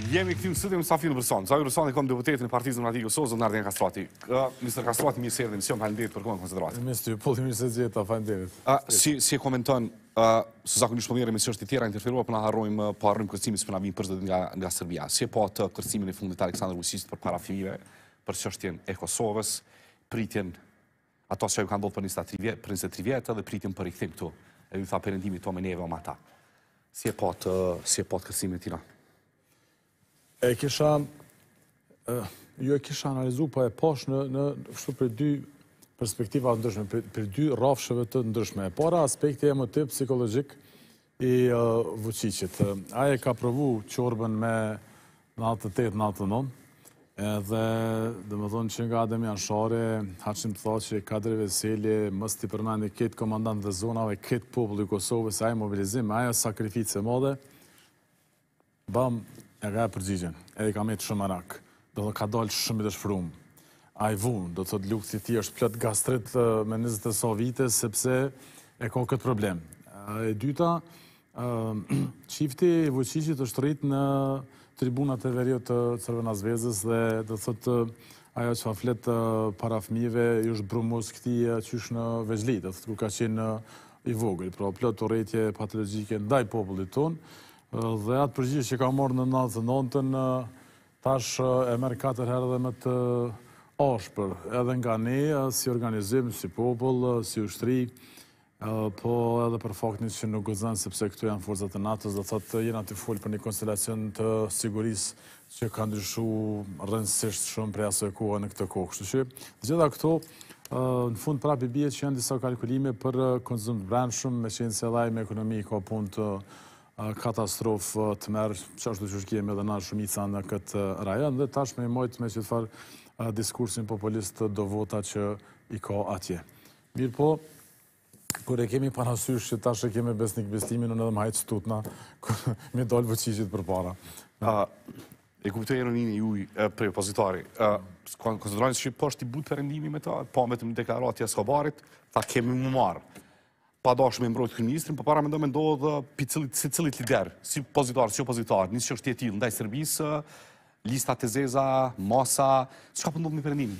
Jemi këtu në studio me Safinë Bërson. Safinë Bërson e kom deputetin e Partisë Demokratike Kosovës, zonë Arden Kastrati. Mr. Kastrati, mirë se erdhi në emision, faleminderit për kohën konsiderate. Mirë se mirë se gjeta, faleminderit. Si e komenton, se zakonisht po mirë emisionë të tjera interferuar, po na harrojmë kërcimin që po na vijnë përsëri nga Serbia. Si e po të kërcimin e fundit të Aleksandar Vučićit përpara fëmijëve për çështjen e Kosovës, pritjen ato që kanë ndodhur për 23 vjet dhe pritjen për rikthim këtu. E ju tha perëndimi to me neve o ata. Si e po të kërcimin e tij? Ju e kisha analizu, po e posh në për dy perspektiva të ndryshme, për dy rrafshëve të ndryshme. E para aspekti emotiv, psikologjik i Vučićit. Aje ka provu qorbën me 98-99, edhe dhe më thonë që nga Adem Janshari, Haqim të tha që Kadri Veseli, mës t'i përmendi këtë komandant dhe zonave, këtë popull i Kosovës, aje mobilizim, aje sakrificë e modhe, bam, e ka e përgjigjen, e ka me të shumë arak, do të ka dalë shumë i të shfrumë. A i vunë, do të lukë ti është plët gastrit me 20 so vite, sepse e ka këtë problem. E dyta, qifti Vučićit është rritë në tribunat e veriut të Crvena Zvezdës dhe do thotë ajo që fa fletë para fëmijëve ju është brumus këti qysh në Veçli, do thotë ku ka qenë i vogël, pra plot urrëtie patologjike ndaj popullit tonë, dhe atë përgjigje që ka marrë në 99-ën, tash e merr 4 herë dhe më të ashpër, edhe nga ne, si organizim, si popull, si ushtri, po edhe për faktin që nuk gëzën sepse këtu janë forcat e NATO-s, do thotë jena të folë për një konstelacion të sigurisë që ka ndryshu rrëndësisht shumë prej asoj kohë në këtë kohë. Kështu që gjitha këto në fund prapë i bie që janë disa kalkulime për konzum të brendshëm, me qenë se edhe me ekonomi ka punë të katastrofë të merë, që ashtu që kemi edhe na shumica në këtë rajon, dhe tash me mojtë me që të farë diskursin populist do vota që i ka atje. Mirë po, kur e kemi parasysh që tash e kemi besnik bestimin, unë edhe më hajtë stutna, me dollë Vučićit për para. E kuptoj ironinë e juj për opozitari. Konsiderojnë që po është i butë perëndimi me ta, po me të më deklaratja Skobarit, ta kemi më marë. Pa dash me mbrojtë kryeministrin, po para me ndodhë si cilit lider, si opozitar, një që është tjetil, ndaj Serbisë, lista të zeza, masa, që ka pëndodhë me perëndimin?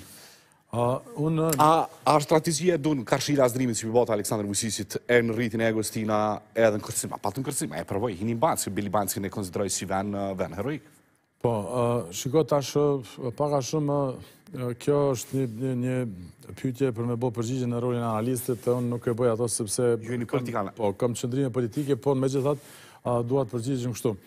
A strategjia dunë karshira azdrimit që bëbata Aleksandar Vučićit e në rritin e egos tina edhe në kërcim, pa të në kërcim, e përvoj, hini Banci, Bili Banci në konsideroj si ven heroik? Po, shiko tash, paka shumë, kjo është një pyetje për me bo përgjigje në rolin analistit, unë nuk e bëj ato sepse... Ju e një politikane. Po, kam qëndrime politike, po në me gjithat, duat përgjigjën kështu.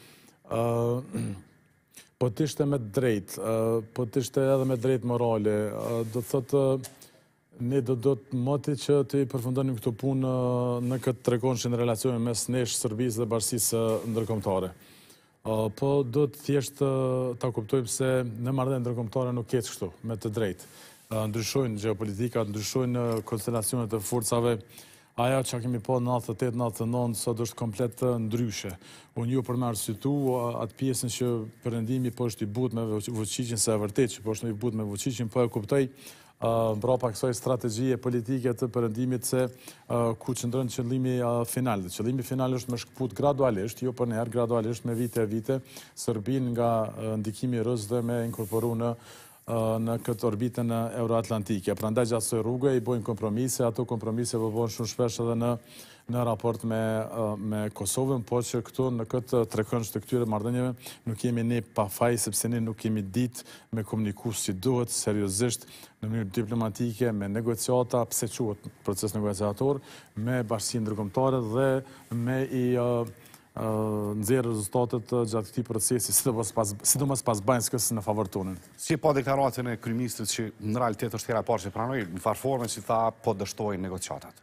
Po t'ishte me drejt, po t'ishte edhe me drejt morale, do të thotë, ne do të moti që të i përfundonim këtu punë në këtë trekonshin relacioni mes nesh, Serbisë dhe bashkisë ndërkombëtare. Po do të thjesht ta kuptojmë se në marrëdhënie ndërkombëtare nuk keq kështu, me të drejtë. Ndryshojnë geopolitika, ndryshojnë konstelacionet e forcave. Aja që kemi po në 98-99, sot është komplet ndryshe. Unë ju për me arsytu atë pjesën që përëndimi po është i but me Vučićin, se e vërtet që po është i but me Vučićin, po e kuptoj mbrapa kësaj strategjie politike të përëndimit se ku qëndrën qëllimi final. Qëllimi final është me shkëput gradualisht, jo për njerë gradualisht me vite e vite, Serbin nga ndikimi rës dhe me inkorporu në këtë orbitën euroatlantike. Prandaj gjatë së rrugë i bojnë kompromise, ato kompromise bëbojnë shumë shpesh edhe në raport me Kosovën, po që këtu në këtë trekënsh të këtyre marrëdhënieve nuk jemi ne pa faj, sepse ne nuk kemi ditë me komuniku si duhet, seriozisht, në mënyrë diplomatike, me negociata, pse quhet proces negociator, me bashkësinë ndërkombëtare dhe me i nëzirë rezultatet gjatë këtij procesi, sidomos pas Banjskës në favor tonën. Si e pa deklaratën e kryeministrit që në realitet është hera e parë që pranoi, në farë forme që tha po dështojnë negociatat?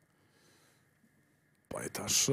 Po e tash...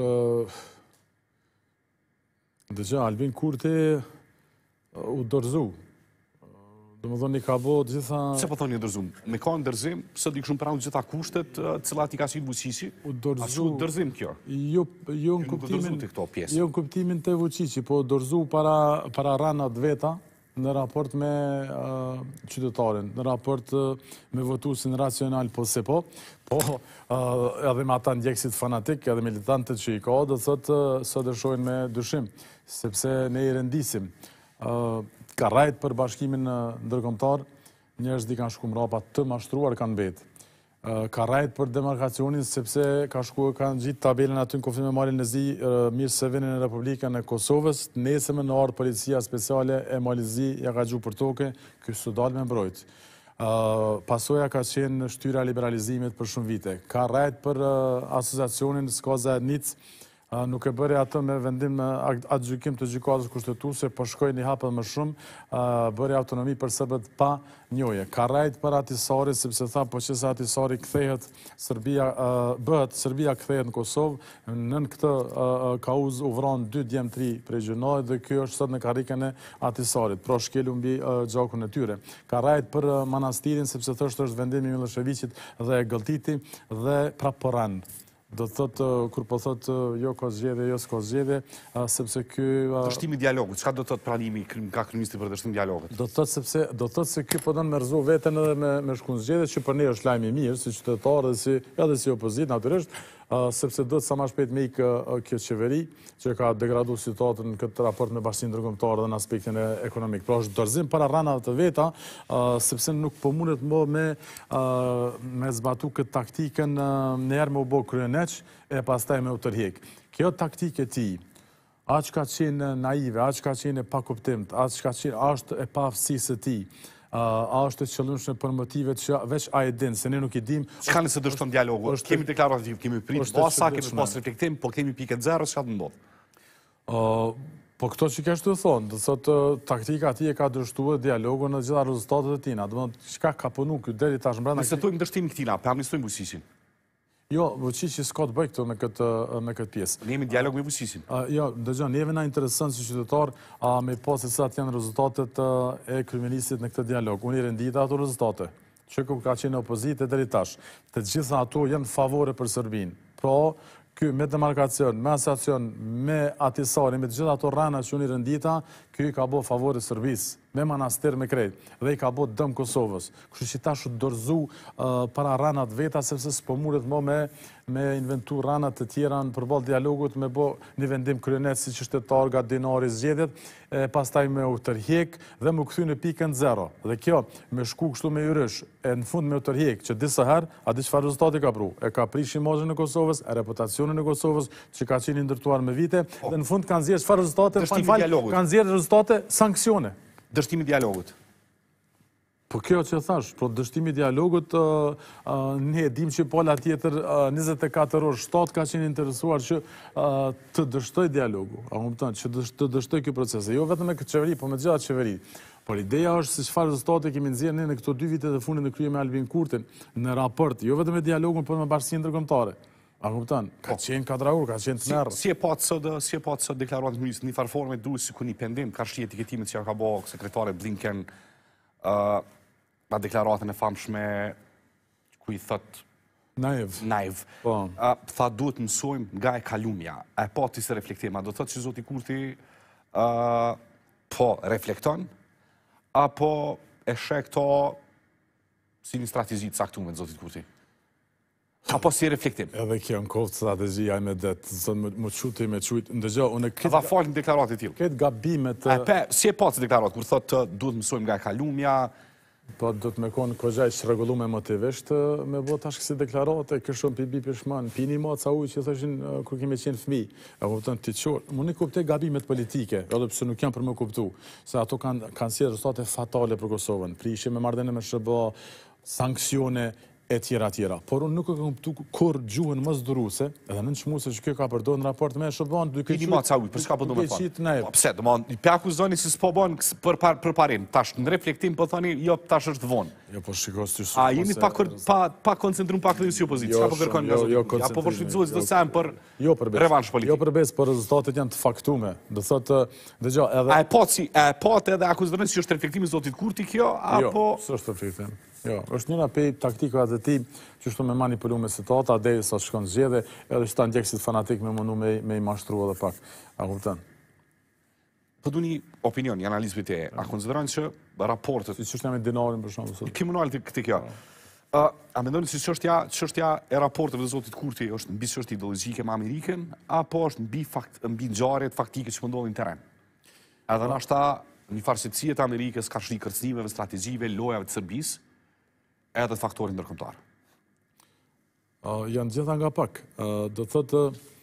Dëgja, Albin Kurti u dorëzu. Do më thonë, i ka bo gjitha... Se po thonë një dërzum? Me ka në dërzim, së di këshumë pranë gjitha kushtet, cilat i ka si Vučići? U dorëzu... A që dërzim kjo? Jo në kuptimin të Vučići, po dorëzu para ranat veta në raport me qytetarin, në raport me votusin racional, po se po, edhe me ata ndjekësit fanatik, edhe militantët që i ka, dhe thotë së dërshojnë me dyshim, sepse ne i rendisim. ka rajt për bashkimin ndërkombëtar, njerëz kanë shku mrapa të mashtruar kanë mbetë. Ka rajt për demarkacionin, sepse kanë gjitë tabelën aty në konflikt me Malin Nezi, mirë se vinin në Republikën e Kosovës, nesëm në ardhë policia speciale e Malizi ja ka gju për toke, kështë dal me mbrojt. Pasoja ka qenë shtyra liberalizimit për shumë vite. Ka rajt për asociacionin Skaza Nic, nuk e bëri atë me vendim atë gjykim të gjykatës kushtetuese, po shkoi një hapë më shumë, bëri autonomi për serbët pa njohje. Ka rajt për Atisari, sepse tha, po që se Atisari kthehet, Serbia kthehet në Kosovë, nën këtë kauz u vran 2 djemtri prej gjynojt dhe kjo është sot në karrikën e Atisarit, pra shkelu mbi gjakun e tyre. Ka rajt për manastirin, sepse thështë është vendimi Miloševićit dhe Gëlltiti dhe Praporan. Do të thotë, kur po thotë jo ka zgjedhje, jo s'ka zgjedhje, sepse ky... Dështimi dialogut, çka do të thotë pranimi nga kryeministri për dështim dialogut? Do të thotë se ky po don me rrezu veten edhe me shku në zgjedhje, që për ne është lajm i mirë, si qytetar dhe si opozitë, natyrisht, sepse do të sa më shpejt me ikë kjo qeveri, që ka degradu situatën në këtë raport me Bashkinë Ndërkombëtare dhe në aspektin ekonomik. Pra është dorëzim para ranave të veta, sepse nuk po mundet më me zbatu këtë taktikën njerë me u bo kryeneq e pastaj me u tërhek. Kjo taktikë e ti, aq ka qenë naive, aq ka qenë e pa kuptimt, aq ka qenë ashtë e pa aftësisë e ti, a është të qëllumshme për motivet që veç a e din, se ne nuk i dim... Çka nëse dështon dialogu? Kemi deklarativ, kemi prit basa, kemi pas reflektim, po kemi pikë zero, çka të ndodh? Po këto që kesh të thonë, dhe thotë taktika ati e ka dështuar dialogu në gjitha rezultatet e tina, dhe më çka ka punu këtë deri tash mbrana... Nëse tojmë dështimin këtina, për amnistojmë Vučićin. Jo, Vučići s'ka të bëj këtu me këtë pjesë. Ne jemi në dialog me Vučićin. Jo, dëgjon, neve na interesant si qytetar me pas se sa të janë rezultatet e kryeministit në këtë dialog. Unë i rendita ato rezultate, që ka qenë opozitë deri tash. Të gjitha ato janë favore për Serbinë. Pra, ky me demarkacion, me asociacion, me Atisari, me të gjitha ato rana që unë i rendita, ky ka bo favore Serbisë, me manastir me krejt, dhe i ka bo dëm Kosovës. Kështu që ta shu dorëzu para ranat veta, sepse s'po mundet mo me inventu ranat të tjera në përball dialogut, me bo një vendim kryenet si qytetar nga dinari zgjedhjet, pastaj me u tërhjek dhe me u kthy në pikën zero. Dhe kjo, me shku kështu me yrysh, e në fund me u tërhjek, që disa herë, a di çfarë rezultati ka pru? E ka prish imazhin e Kosovës, e reputacionin e Kosovës, që ka qenë ndërtuar me vite, dhe në fund kanë zgjedhur çfarë rezultate? Kanë zgjedhur rezultate sanksione. Dështimi dialogut. Po kjo që thash, pro dështimi dialogut, ne dim që pola tjetër 24 orë 7 ka qenë interesuar që të dështoj dialogu, që të dështoj kjo procese. Jo vetëm me këtë qeveri, po me gjitha qeveri. Por ideja është se çfarë rezultate kemi nxjerrë ne në këto 2 vite të fundit në krye me Albin Kurtin, në raport, jo vetëm me dialogun, por me Bashkinë Ndërkombëtare. A kupton? Ka qenë kadraur, ka qenë të merë. Si e patë sot deklaruar të ministrit, një farë forme duhet si ku një pendim, ka shli etiketimet që ka bo sekretare Blinken, pa deklaratën e famshme, ku i thët... Naiv. Tha duhet mësojmë nga e kalumja, e pati se reflektim, a do thët që zoti Kurti po reflekton, apo e shek to si një strategji të saktume të zotit Kurti? Apo si reflektim? Edhe kjo në kohë strategjia me det, zënë më quti, me qujt, ndëgjo, unë këtë... Dha falë në deklaratë e tjilë. Këtë gabimet... Si e patë se deklaratë, kur thotë duhet mësojmë nga e kalumja... Po, do të me konë këgjaj që regullu me motivisht me bo tash kësi deklarate, këshon pibi pishman, pini ma ca ujë që thëshin kur kemi qenë fmi, e kuptën të qorë. Më në kupte gabimet politike, edhe pëse nuk janë për më kuptu, se ato kanë si rezultate fatale për Kosovën, prishje me mardene me shëba, sanksione, e tjera. Por unë nuk e kam kuptu kur gjuhën më zduruse, edhe në nëshmuse që kjo ka përdojnë raport me shëban, duke qytë... Pini ma ca ujë, për shka për do me thonë? Pse, do më i pjaku zoni si s'po bon për parim, tash në reflektim për thoni, jo, tash është vonë. Jo, po shikos të shumë... A, jeni pa koncentrum pak dhe si opozit, s'ka për kërkon nga zotin? Apo për shqytëzuhet të sem për revansh politik? Jo përbes, por rezultatet janë të faktume. Do thotë, dëgjo, edhe... A e pot edhe akuzërën si është reflektimi zotit Kurti kjo, apo... Jo, s'është reflektim. Jo, është njëra pej taktikave të ti që shtu me manipulu me situata, deri sa shkon zgjedhje, edhe që ta ndjekësit fanatik me mundu me i mashtru edhe pak. A kupton? Po du një opinion, një analizë për te, a konsiderojnë që raportet... Si që është një me dinarin për shumë? Kriminal të këtë kjo. A mendojnë që çështja e raporteve të zotit Kurti është mbi çështje ideologjike me Amerikën, apo është mbi ngjarjet faktike që ndodhin në terren? Edhe ndoshta një farë se cijet Amerikës ka shri kërcënimeve, strategjive, lojave të Serbisë, edhe të faktorin ndërkombëtar. Janë gjitha nga pak. Do të thotë,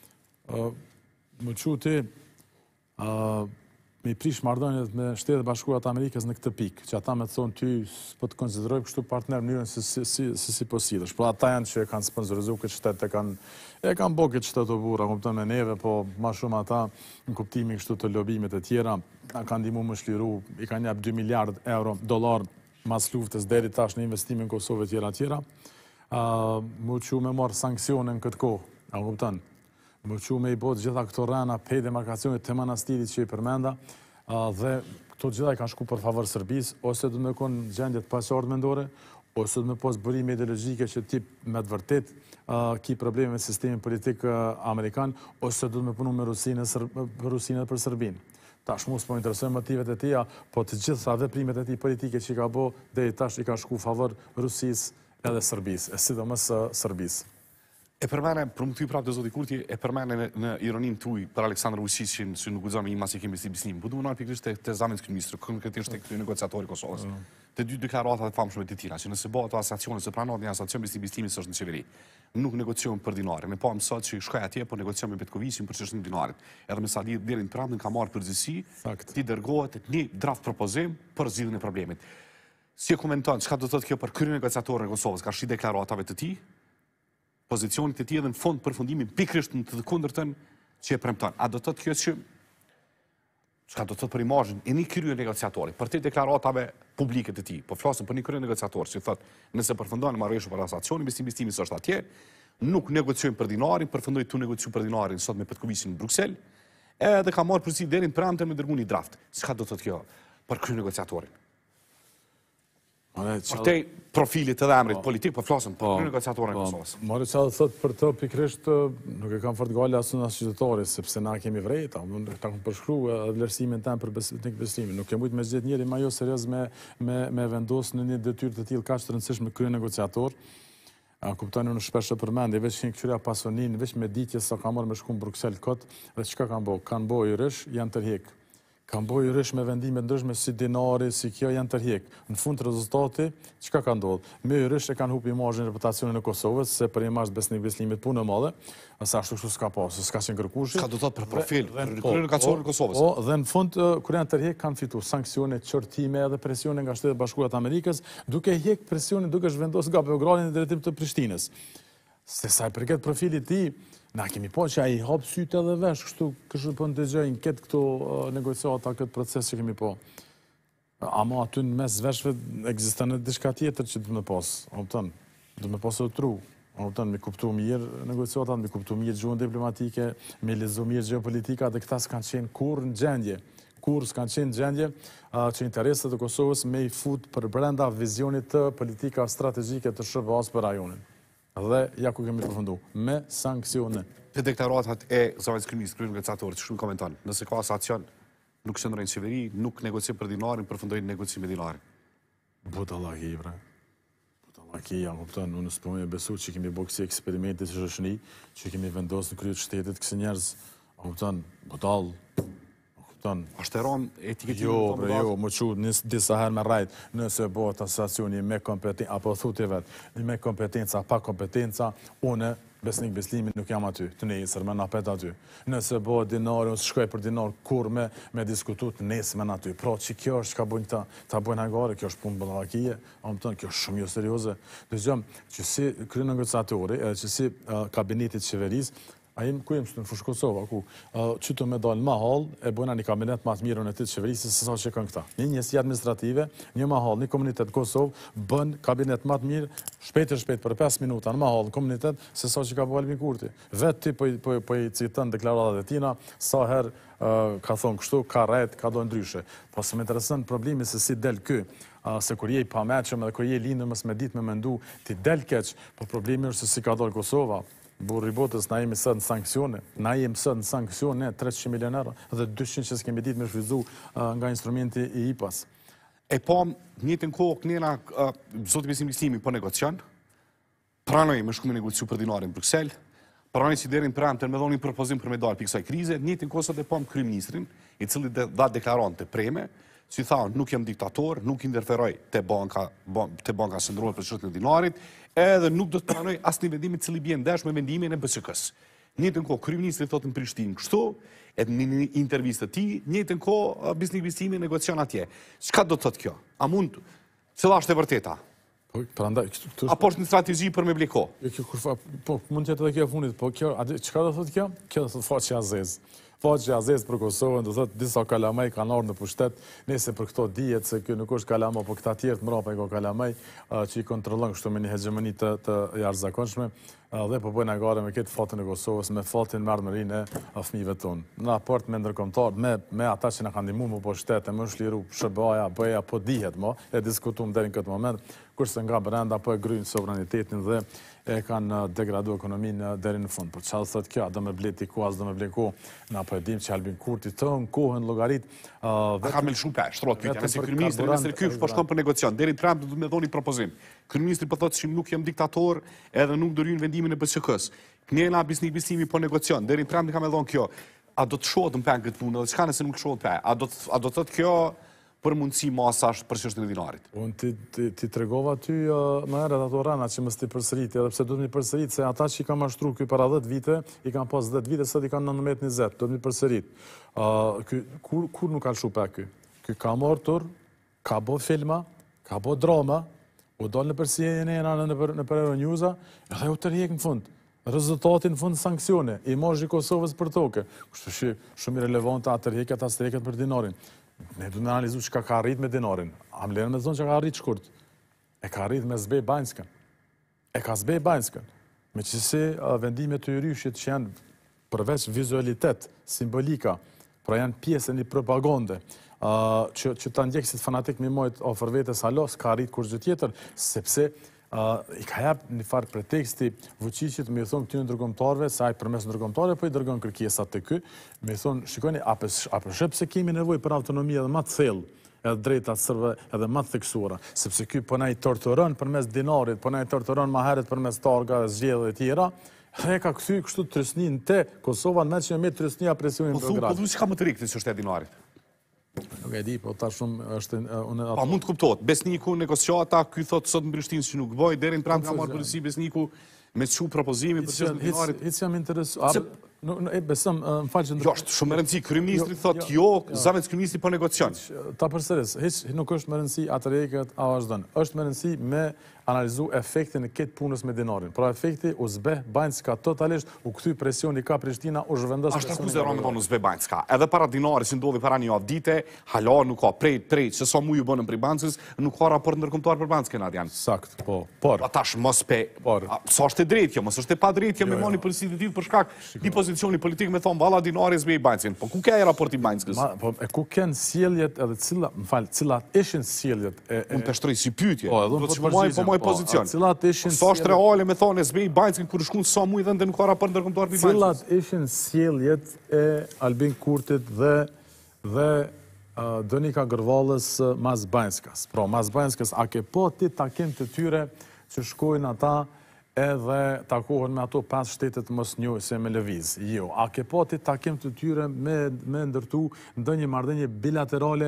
më quti, me i prish marrëdhëniet me Shtetet e Bashkuara të Amerikës në këtë pikë, që ata me thonë ty po të konsideroj kështu partner në mënyrën si po sillesh. Por ata janë që kanë sponsorizuar këtë shtet, e kanë bërë këtë shtet të burra, kupton me neve, po më shumë ata në kuptimin kështu të lobimit e tjera, na kanë ndihmuar më shliru, i kanë jap 2 miliard euro dollar mas luftës deri tash në investime në Kosovë tjera. Më që me marë sanksione në këtë kohë, a kupton? Më që me i botë gjitha këto rana pej demarkacionit të manastirit që i përmenda, dhe këto gjitha i kanë shku për favor Serbisë, ose du me konë gjendjet pasardë mendore, ose du me posë bërime ideologjike që tip me të vërtet ki probleme me sistemin politik Amerikan, ose du me punu me Rusinë për Serbinë. Tash mu s'po interesojnë motivet e tia, po të gjitha veprimet e ti politike që i ka bo, dhe i tash i ka shku favor Rusisë edhe Serbisë, e sidomos Serbisë. E përmene, për më ty prapë të zoti Kurti, e përmene në ironin tuj për Aleksandr Vučićin, që nuk gudzon me i masi kemi si bisnim. Po du më nërë pikrisht të zamit këtë ministrë, konkretisht të këtë negociatori Kosovës. Të dy deklaratat e famshme të tira, që nëse bëhet të asacione, se pranot një asacion me si bisnimit së është në qeveri. Nuk negocion për dinarin. Ne pa mësot që shkoj atje, por negocion me Petkovicin për çështën e dinarit. Edhe me Sali deri në prandën ka marrë përgjegjësi, ti dërgohet një draft propozim për zgjidhjen e problemit. Si e komenton, çka do të thotë kjo për krye negociatorin e Kosovës? Ka shi deklaratave të tij, pozicionit e tij edhe në fond përfundimin pikërisht në të kundërtën që e premton. A do të thotë kjo që çka do të thotë për imazhin e një krye negociatori, për të deklaratave publike të tij? Po flasim për një krye negociator që thotë, nëse përfundon marrëveshja për asacionin, bestimi është atje, nuk negociojmë për dinarin, përfundoi tu negociu për dinarin sot me Petkovicin në Bruksel, edhe ka marrë përsi deri në premte me dërguar një draft. Çka do të thotë kjo për krye negociatorin? Për te profilit edhe emrit politik, po flasëm për krye negociatorin e Kosovës. Mori qa dhe thot për të pikrisht, nuk e kam fort gale asë në qytetari, sepse na kemi vrejta, ta kom përshkru vlerësimin tem për besimin. Nuk e mujtë me gjithë njeri ma jo serios me vendos në një detyrë të tillë kaq të rëndësishme krye negociator. Kuptojnë në shpeshë përmendi, veç një këqyria pasonin, veç me ditje sa ka marrë me shku në Bruxelles kot, dhe qka kanë bo? Kanë bo i rësh, janë tërhek. Kanë bojë rysh me vendime ndryshme si dinari, si kjo janë tërhjek. Në fund të rezultati, çka ka ndodhur? Me rysh e kanë hupi imazhin, reputacionin e Kosovës, se për imazh besnikut punë e madhe, asa ashtu kështu s'ka pasur, s'ka qenë kërkushi. Ka do të thotë për profil, për kryenegacionin e Kosovës. Po, dhe në fund kur janë tërhjek kanë fituar sanksione, çortime edhe presione nga Shtetet e Bashkuara të Amerikës, duke hjek presionin, duke zhvendosur nga Beogradi në drejtim të Prishtinës. Se sa i përket profilit i, na kemi po që a i hapë sytë edhe vesh, kështu po në dëgjojnë këtë këto negociata, këtë proces që kemi po. Ama aty në mes veshve egzistan e dishka tjetër që du me posë, du me posë të tru. Me kuptu mirë negociatat, me kuptu mirë gjuhën diplomatike, me lezu mirë geopolitika, dhe këta s'kanë qenë kur në gjendje. Kur s'kanë qenë në gjendje që interesat e Kosovës me i fut për brenda vizionit të politika strategjike të SBA-s për rajonin. Dhe ja ku kemi përfundu, me sanksione. Të deklaratat e zëvendës kryeministrit, krye negociatorit, që shumë komenton, nëse ka asacion, nuk qëndrojnë qeveri, nuk negociojnë për dinarin, përfundojnë negociim me dinarin. Budallaki, bre. Budallaki, ja kupton, unë s'po me besu që kemi bërë kësi eksperimentit që shëshni, që kemi vendosë në kryet shtetit kësi njerëz, kupton, budall. Ashteron etiketimin të mëdha? Jo, më që disa herë me rajt, nëse bëhet asacioni me kompetenca, apo thuti vetë, me kompetenca, pa kompetenca, une, besnik beslimin, nuk jam aty, të nesër me napet aty. Nëse bëhet dinari, unë shkoj për dinar, kur me diskutut, nesër me aty. Pra që kjo është ka bujnë ta bujnë hangare, kjo është punë budallakije, kjo është shumë jo serioze. Dëgjëm, që si krye negociatori, edhe që si kabinetit qeveris, a jem ku jem së në fushë Kosova, ku qëtu me dalë ma hall, e bëjna një kabinet ma të mirën e të qeverisë, se sa që kanë këta. Një njësi administrative, një ma hall, një komunitet Kosovë, bën kabinet ma të mirë, shpejt për 5 minuta në ma hall në komunitet, se sa që ka bëjë Albin Kurti. Vetë ti po i citën deklaratat e tina, sa herë ka thonë kështu, ka rejt, ka dojnë ndryshe. Po se me interesën problemi se si del kë, se kur je i pameqëm edhe kur je lindur mës me ditë me mendu, ti del keq, po problemi është se si ka dojnë Kosova. Burri botës, na jemi sot në sanksione, 300 milioner dhe 200 që s'kemi ditë me shvizu nga instrumenti i IPAS. E po, njëtën kohë, kënjena, zotë besim listimi po negocion, pranoj me shku me negociu për dinarin në Bruxelles, pranoj që derin për amëtër me dhoni propozim për me dalë për kësaj krize, njëtën kohë sot e po më kryeministrin, i cili da deklaron të preme, si tha, nuk jam diktator, nuk interferoj te banka qendrore për çështjen e dinarit, edhe nuk do të pranoj asnjë vendim i cili bie ndesh me vendimin e BCK-s. Njëjtën kohë kryeministri thotë në Prishtinë kështu, edhe në një intervistë të tij, njëjtën kohë Bisnik negocion atje. Çka do të thotë kjo? A mund cila është e vërteta? Apo është një strategji për me bliko? Po, mund të jetë edhe kjo e fundit, po kjo, çka do thotë kjo? Kjo do thotë faqja zez. Faqja zez për Kosovën, do thotë disa kalamaj kanë ardhur në pushtet, nëse për këto dihet se kjo nuk është kalama, po këta tjerë të mbrapa ka kalamaj që i kontrollon kështu me një hegemoni të jashtëzakonshme dhe po bëjnë agare me këtë fatin e Kosovës, me fatin me ardhmërinë e fëmijëve tonë. Në raport me ndërkombëtar, me ata që na kanë ndihmuar më po shtetë, më shliru SBA-ja, BE-ja, po dihet më, e diskutuam deri në këtë moment, kurse nga brenda po e gryn sovranitetin dhe e kanë degraduar ekonominë deri në fund. Por çfarë thotë kjo? Do me bleti ku as do me bleku, na po e dim që Albin Kurti ton kohën llogarit ka më lëshu pe, shtrot pyetja, nëse kryeministri nëse ky po shkon për negocion, deri Trump do të më dhoni propozim. Kryeministri po thotë se nuk jam diktator, edhe nuk do ryn vendimin e BCK-s. Knela Bisnik po negocion, deri Trump ka më dhon kjo. A do të shohet në këtë punë, edhe çka nëse nuk shohet pe? A do të thotë kjo për mundësi masash për çështjen e dinarit? Unë ti tregova ty më herët ato rana që mos ti përsëriti, edhe pse do të më përsërit se ata që i kanë mashtruar ky para 10 vite, i kanë pas 10 vite, sot i kanë 19-20, do të më përsërit. Kur nuk ka lshu pe ky? Ky ka mortur, ka bë filma, ka bë drama, u dal në CNN në për Euronews-a, edhe u tërheq në fund. Rezultati në fund sanksione, imazhi i Kosovës për tokë. Kështu që shumë irelevante atë tërheqjet as tërheqjet për dinarin. Ne du në analizu që ka arrit me dinarin. Am lërën me zonë që ka arrit shkurt. E ka arrit me zbej Banjskën. E ka zbej Banjskën. Me qësi vendimet të ryshit që janë përveç vizualitet, simbolika, pra janë pjesë e një propagande, që ta ndjekësit fanatik me mojt ofër vetës halos, ka arrit kur gjë tjetër, sepse i ka jap një farë preteksti Vučićit me i thonë këty në ndërkombëtarëve, se ai përmes ndërkombëtarëve po i dërgon kërkesat të ky, me i thonë, shikoni, apo shep se kemi nevojë për autonomi edhe më të thellë, edhe drejtat sërve edhe më të theksuara, sepse ky po na i torturon përmes dinarit, po na i torturon më herët përmes targa dhe zgjedhjeve të tjera, dhe ka kthy kështu trysnin te Kosova në që me trysnia presionin Beograd. Po thu çka më të rikthi çështja e dinarit? Nuk e di, po ta shumë është... Pa mund të kuptohet, Besniku negociata, ky thotë sot në Prishtinë që nuk bëj, deri në pranë ka marrë përgjegjësi Besniku me çu propozimi për çështën e dinarit. Hiç jam interesuar. E besëm, më falë që... Jo, është shumë më rëndësi, kryeministri thotë jo, zavet kryeministri po negocion. Ta përsëris, hiç nuk është më rëndësi atë reket a vazhdon. Është më rëndësi me analizu efektin e këtë punës me dinarin. Pra efekti u zbeh Banjska totalisht, u kthy presioni ka Prishtina, u zhvendos presioni. Ashtu akuzë Rami thonë u zbeh Banjska. Edhe para dinarit që ndodhi para një javë dite, hala nuk ka prej se sa muj u bën për Banjkës, nuk ka raport ndërkombëtar për Banjkën atje. Sakt, po. Por atash mos pe. Sa është e drejtë kjo, mos është e padrejtë kjo me moni pozitiv për shkak një pozicioni politik me thon valla dinari zbej Banjkën. Po ku ka raporti Banjkës? Po e ku kanë sjelljet edhe cilat ishin sjelljet e unë të shtroj si pyetje. Po pozicion. Cilat ishin sa është reale me thonë SBI Banjkën kur shkon sa muj dhe nuk ka raport ndërkombëtar për Banjkën. Cilat ishin sjelljet e Albin Kurtit dhe Donika Gërvallës mas Banjskës. Pra mas Banjskës a ke po ti takim të tyre që shkojnë ata edhe takohen me ato 5 shtetet mos njohëse me lëviz. Jo, a ke po ti takim të tyre me ndërtu ndonjë marrëdhënie bilaterale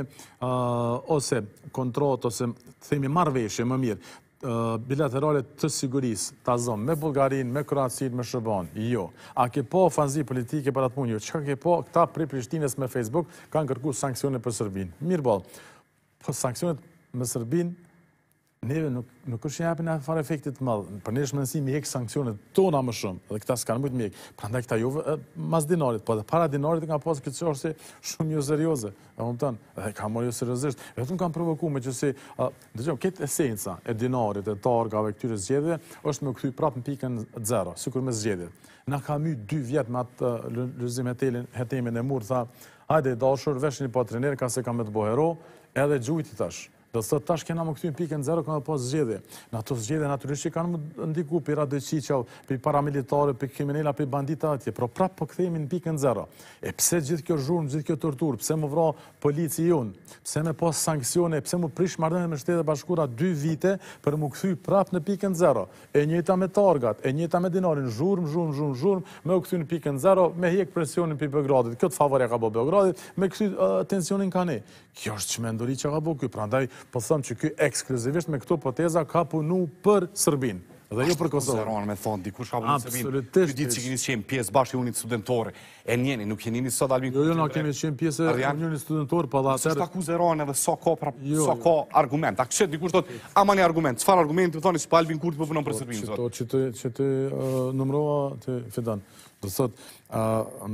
ose kontratë ose themi marrëveshje më mirë bilaterale të sigurisë, ta zonë, me Bullgarinë, me Kroacinë, me Shqipërinë. Jo. A ke po fanzi politike për atë punë? Jo. Çka ke po? Këta prej Prishtinës me Facebook kanë kërkuar sanksione për Serbinë. Mirë boll. Po sanksionet me Serbinë neve nuk është japin atë fare efektit të madh. Për ne është mundësi mi hek sanksionet tona më shumë, dhe këta s'kanë mujt mi hek. Prandaj këta jo mas dinarit, po edhe para dinarit ka pas këtë çështje shumë jo serioze. E kupton? Edhe ka marrë jo seriozisht. Vetëm kanë provokuar me që si, dëgjoj, këtë esenca e dinarit, e targave, këtyre zgjedhjeve, është me kthy prapë në pikën 0, sikur me zgjedhjet. Na ka my 2 vjet me atë Lulzim Hetemin e Mur, tha, hajde dashur, vesh një patrener ka se ka me të bëhero, edhe gjujti tash. Do të thotë tash kena më kthyer pikën 0 kanë pas zgjedhje. Në ato zgjedhje natyrisht që kanë më ndiku pi radëqiqja, pi paramilitarë, pi kriminala, pi bandita atje. Por prap po kthehemi në pikën 0. E pse gjithë kjo zhurmë, gjithë kjo torturë, pse më vra polici jon? Pse më pas sanksione, pse më prish marrëdhënie me Shtetet e Bashkuara 2 vite për më kthy prap në pikën 0. E njëjta me targat, e njëjta me dinarin, zhurmë, me u kthy në pikën 0, me hjek presionin pi Beogradit. Kjo të favorja ka bë Beogradit, me kthy tensionin kanë. Kjo është çmenduri që ka bë ky. Prandaj po them që ky ekskluzivisht me këto poteza ka punu për Serbinë. Dhe jo për Kosovën. Zeron me thonë, dikush ka punë Serbinë. Absolutisht. Ky ditë që keni qenë pjesë bashkë unit studentore. E njeni, nuk jeni një sot Albin. Jo, na kemi qenë pjesë e unionit studentor, pa dha atëherë. Sa ku zeron edhe sa ka argument. A këshet dikush thotë, ama një argument. Çfarë argumenti thonë se Albin Kurti po punon për Serbinë zot? Që të numërova të Fidan. Do thotë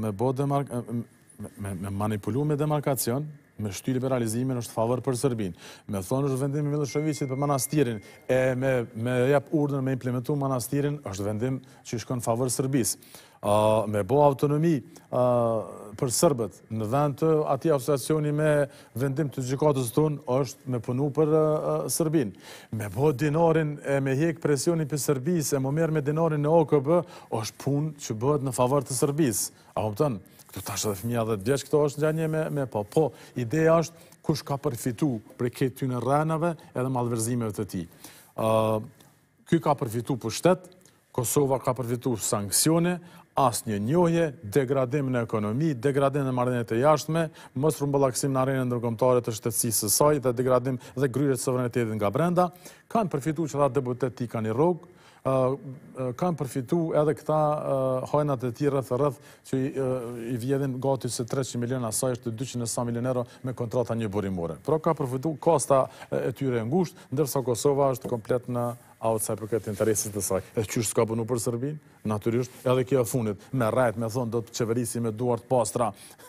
me manipulu me demarkacion, me shty liberalizimin është favor për Serbinë. Me thonë është vendim i Miloševićit për manastirin, e me jap urdhën me implementu manastirin, është vendim që shkon favor Serbisë. Me bo autonomi për Serbët, në vend të ati asociacioni me vendim të gjykatës tonë, është me punu për Serbinë. Me bo dinarin e me hjek presionin për Serbisë, e më merë me dinarin në OKB, është punë që bëhet në favor të Serbisë. A kupton? Këtu tash edhe fëmija 10 vjeç, këto është gjanje me po. Po, ideja është kush ka përfitu për këtë ty në rënave edhe malverzimeve të ti. Ky ka përfitu për shtet, Kosova ka përfitu sanksione, asë një njohje, degradim në ekonomi, degradim në marrëdhëniet e jashtme, mos rumbullaksim në arenën ndërkombëtare të shtetësisë së saj, dhe degradim dhe ngrirje të sovranitetit nga brenda. Kanë përfitu që ata deputet ti kanë i rrogë, kanë përfitu edhe këta hajnat e tjera rreth që i vjedhin gati se 300 milion, asaj është 200 milion euro me kontrata një burimore. Pra ka përfitu kosta e tyre e ngushtë, ndërsa Kosova është komplet në outside për këtë interesit të saj. E qysh s'ka punu për Serbinë? Natyrisht, edhe kjo e funit, me rajt, me thonë, do të qeverisi me duart pastra,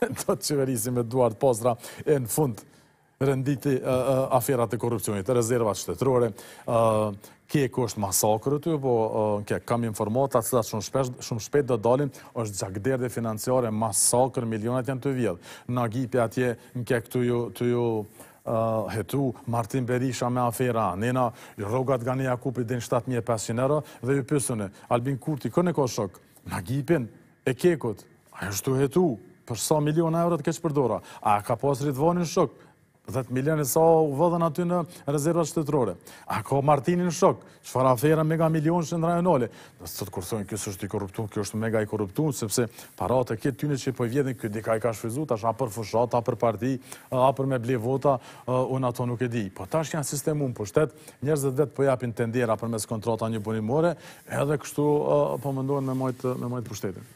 e në fund renditi aferat e korrupsionit, rezervat shtetërore, Keko është masakrë të, po kam informata, cilat shumë shpejt do dalin, është gjakderdje financiare, masakrë, milionat janë të vjedhë. Nagipi atje në kek të ju hetu Martin Berisha me afera, nena rrogat nga një Jakupi din 7.500 euro, dhe ju pësune, Albin Kurti, kënë e ka shok, Nagipin e Kekut, a është të hetu, për sa miliona euro të keqë përdora, a ka pas Ridvanin shok, 10 milioni sa u vëdhen aty në rezervat shtetërore. A ka Martinin shok, çfarë afera mega milion që në rajonale. Dhe sot kur thonë kjo është i korruptuar, kjo është mega i korruptuar, sepse paratë këtë tyne që po i vjedhin, kjo dika i ka shfryzu, tash a për fushat, a për parti, a për me ble vota, unë ato nuk e di. Po tash janë sistem unë për shtet, njerëzit vetë po japin tendera për mes kontrata një punimore, edhe kështu po mendohen me majtë për shtetin.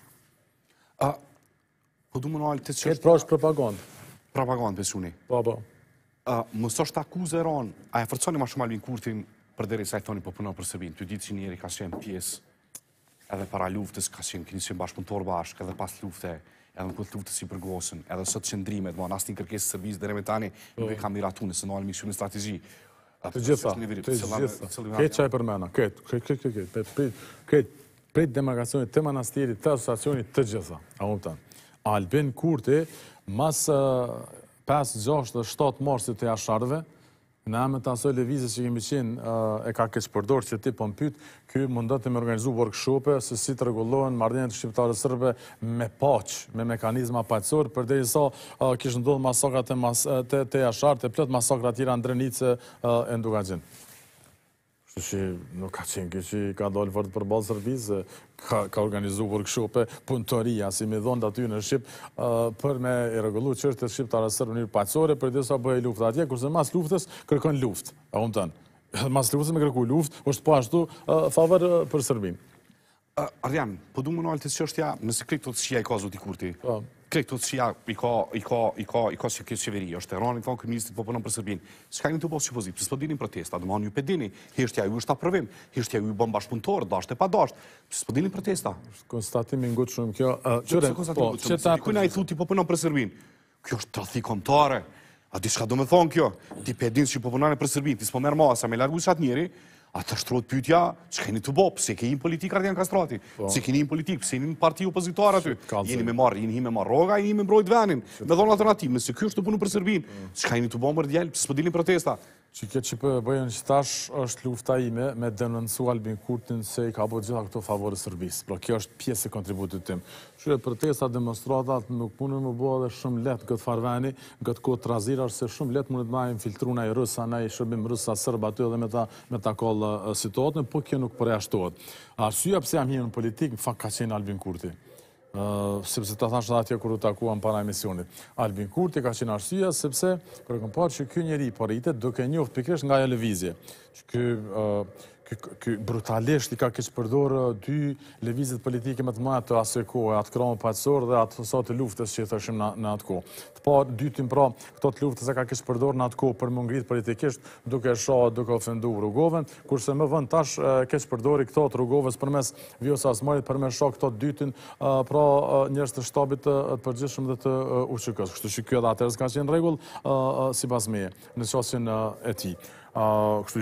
Po du më në alë të që... Këtë pra është propagandë. Propagandë, besuni. Po. Mësë është akuzë e ronë, a e forconi ma shumë Albin Kurtin për deri sa i thoni po punon për Serbinë. Ty ditë që njeri ka qenë pjesë edhe para luftës, ka qenë këni qenë bashkëpunëtor bashkë, edhe pas lufte, edhe në këtë luftës i përgosën, edhe sot qëndrimet, ma asë një kërkesë Serbisë dhe remetani, nuk e kam miratu nëse në alë misionin strategji. Të gjitha. Këtë qaj për mena, këtë prej demarkacionit të manastirit, të asociacionit të gjitha. Albin Kurti, mas 5, 6 dhe 7 marsit të jasharve, në emën të asoj levizës që kemi qenë e ka keq përdor që ti po më pyet, ky mundet të me organizu workshope se si të rregullohen marrëdhëniet shqiptare serbe me paq, me mekanizma paqësor, përderisa kishte ndodhur masakrat të Jashar, të plot masakra tjera në Drenicë e Ndugaxhin. Kështu që nuk ka qenë kjo që ka dalë fort përballë Serbisë, ka organizu workshope punëtoria, si me dhonë aty në Shqip, për me i rregullu çështjet shqiptare serbe në mënyrë paqësore, përderisa bëhej luftë atje, kurse mas luftës kërkon luftë. A kupton? Mas luftës me kërku luftë, është po ashtu favor për Serbinë. Arjan, po du më në alë të çështja, nëse krejt të shia i ka zoti Kurti, krejt të shia i ka si këtë qeveri, është e rani thonë kërministit po punon për Serbinë. S'ka një të posë që pozit, pësë po dinin protesta, dhe ma një pedini, hishtja ju është aprovim, hishtja ju bëm bashkëpunëtor, dasht e pa dasht, pësë po dinin protesta. Konstatimi ngut shumë kjo. Kujna i thuti po punon për Serbinë, kjo është trafik kombëtare, a di shka do me thonë kjo, ti pedin që po punane për Serbinë, ti s'po merë masa me largu qatë njeri, atë shtrot pyetja, që keni të bo, pëse ke një politik Ardian Kastrati, pëse keni një politik, pëse jeni një parti opozitar aty, jeni me marrë roga, jeni me mbrojt venin, me dhonë alternativ, nëse kjo është të punu për Serbinë, që ka jeni të bo mërë djelë, pëse po dilin protesta, Që kjo që për bëjën që tash është lufta ime me denoncu Albin Kurtin se i ka bërë gjitha këto favore Sërbisë. Pra kjo është pjesë e kontributit tim. Shure protesta, demonstratat nuk punën më bëha dhe shumë letë këtë farveni, këtë kohë trazira, se shumë letë mundet ma infiltru na i rësa, na i shërbim rësa sërba aty dhe me ta kollë situatën, po kjo nuk përjashtohet. Arsyeja pse jam hirë në politikë, në fakt ka qenë Albin Kurti. Sepse të thashtë dhe atje kërë u takuam para emisionit. Albin Kurti ka qenë arsyeja sepse kërë këm parë që kjo njeri poritet duke njoftë pikrish nga ajo lëvizje. Ky brutalisht i ka keq përdorë dy lëvizjet politike më të mëdha të asaj kohe, atë krahun paqësor dhe atë sot të luftës që i thashim në atë kohë. Të parë dytin pra këto të luftës e ka keq përdorë në atë kohë për më ngrit politikisht duke shohë, duke ofenduar Rrugovën, kurse më vonë tash keq përdori këto të Rrugovës përmes Vjosa Osmanit përmes shoh këto dytin pra njerëz të shtabit të përgjithshëm dhe të UÇK-s. Kështu që ky edhe atëherë ka qenë rregull sipas meje në çështjen e tij. Kështu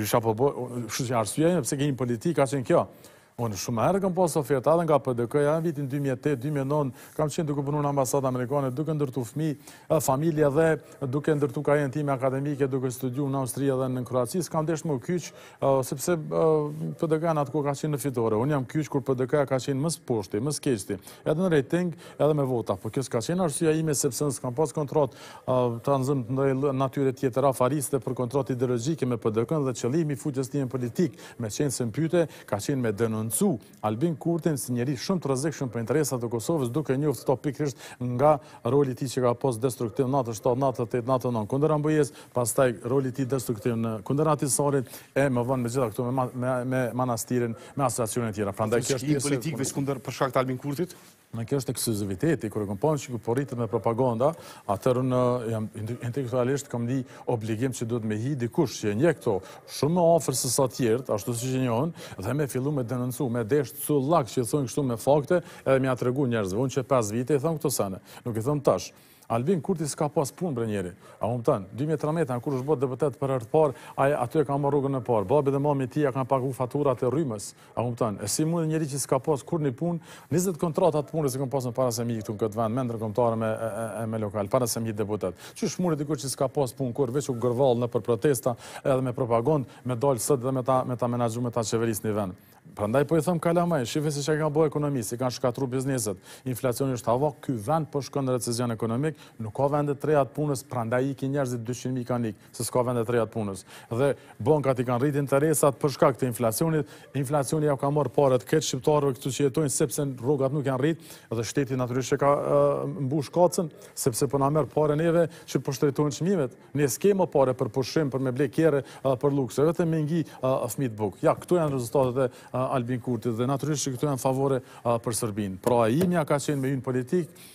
që arsyeja pse kemi politikë ka qenë kjo. Unë shumë herë kam pas oferta edhe nga PDK-ja, në vitin 2008-2009, kam qenë duke punu në ambasadë amerikane, duke ndërtu fëmijë, familje dhe duke ndërtu karrierën time akademike, duke studiu në Austri dhe në Kroaci, s'kam desh më kyç, sepse PDK-ja në atë kohë ka qenë në fitore. Unë jam kyç kur PDK-ja ka qenë më poshti, më keqti, edhe në rating, edhe me vota. Po kjo s'ka qenë arsyeja ime sepse s'kam pas kontratë të ndonjë natyre tjetër afariste për kontratë ideologjike me PDK-n dhe qëllimi i futjes time politik me qenë se mpyte ka qenë me Albin Kurtin si njeri shumë të rrezikshëm për interesat e Kosovës, duke njoftë këto pikërisht nga roli i tij që ka pas destruktiv 97, 98, 99 kundër Ambojës, pastaj roli i tij destruktiv në kundër Atisarit e më vonë me gjitha këto me manastirin, me asociacione tjera. Prandaj kjo është pjesë politikëve kundër për shkak të Albin Kurtit. Në kjo është ekskluziviteti, kur e kom panë që porritet me propaganda, atëherë jam intelektualisht kam një obligim që duhet me hi dikush që nje këto shumë më afër se sa tjerët, ashtu siç e njohën, dhe me fillu me denoncu, me desh cullak që thonë kështu me fakte, edhe më ia tregu njerëzve. Unë që 5 vite i them këto sene, nuk i them tash. Albin Kurti s'ka pas punë bre njeri. A humton, 2013 kur është bërë deputet për herë të parë, ai aty ka marrë rrugën e parë. Babi dhe mami i tij kanë pagu faturat e rrymës. A humton, e si mund njeri që s'ka pas kurrë punë, 20 kontrata të punës që kanë pasur para se mi këtu në këtë vend, me ndërkombëtare me lokal, para se mi deputet. Çu shmuri diku që s'ka pas punë kur veç u gërvall në për protesta edhe me propagandë, me dal sot dhe me ta menaxhu me ta qeverisë në vend. Prandaj po i them kalamaj, shifë se çka kanë bëu ekonomistë, si kanë shkatruar bizneset. Inflacioni është hava, ky vend po shkon në recesion ekonomik, nuk ka vende të reja të punës, prandaj ikin njerëzit 200.000 kanë ikë, se s'ka vende të reja të punës. Dhe bankat i kanë rrit interesat për shkak të inflacionit, inflacioni ja ka marrë parët këtë shqiptarëve këtu që jetojnë sepse rrogat nuk janë rrit, dhe shteti natyrisht ka mbush kacën, sepse po na merr parë neve që po shtrejtojnë çmimet. Ne s'kemë parë për pushim, për me ble kjerë, për lukse, vetëm me ngi fëmijët buk. Ja, këtu janë rezultatet e Albin Kurtit dhe natyrisht që këtu janë favore për Serbinë. Pra imja ka qenë me hyrë politikë,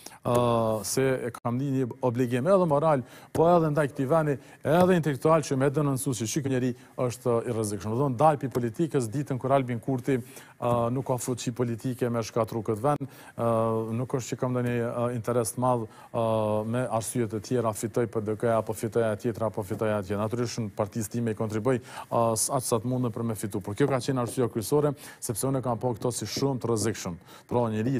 se kam një obligim edhe moral, po edhe ndaj këtij vendi, edhe intelektual që me denoncu se ky njeri është i rrezikshëm. Do të dal pi politikës ditën kur Albin Kurti nuk ka fuqi politike me shkatru këtë vend, nuk është që kam ndonjë interes të madh me arsye të tjera, fitoj PDK apo fitoj tjetra apo fitoj atje. Natyrisht partisë time i kontribuoj aq sa të mundën për me fitu. Por kjo ka qenë arsyeja kryesore, sepse unë kam pa këto si shumë të rrezikshëm. Pra njeri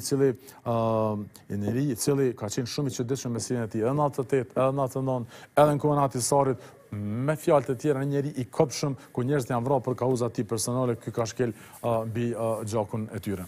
i cili ka qenë shumë i çuditshëm me sinën e tij, edhe në 98, edhe në 99, edhe në kohën e Atisarit, me fjalë të tjera, njeri i kopshëm ku njerëzit janë vrarë për kauza të tij personale, ky ka shkel mbi gjakun e tyre.